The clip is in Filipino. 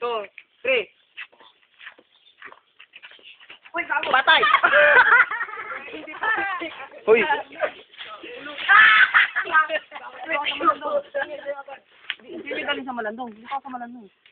2, 3. Uy, gago. Patay! Hoy! Hindi galing sa Malandong. Hindi ka sa Malandong.